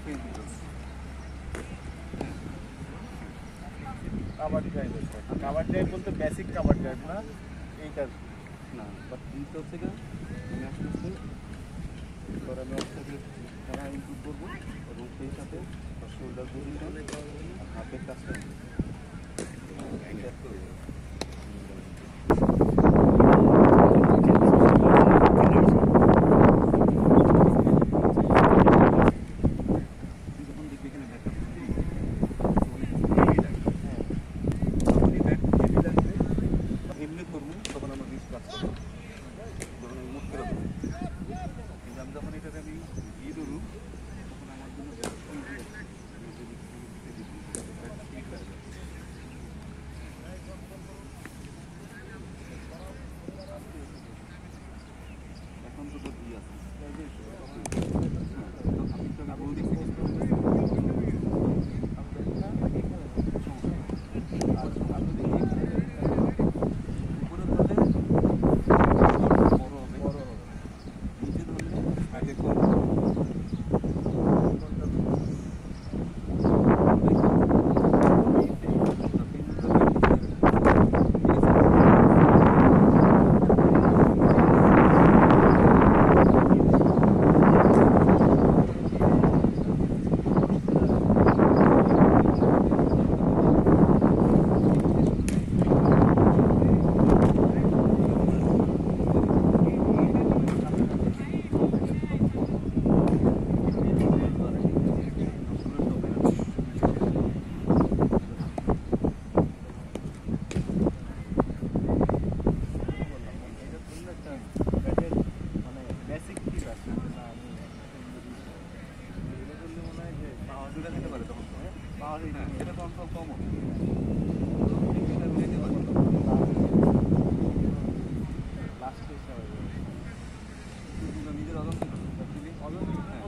cover drive cover drive বলতে basic cover drive না এইটার না বাট জিনিসটা হচ্ছে গা আমি আস্তে আস্তে এবার আমি একসাথে খেলা ইনপুট করবো এবং সেই সাথে শোল্ডার পজিশন আর হাতের কাজটা এটা কন্ট্রোল কম হবে লাস্টে নিজের অজান্তে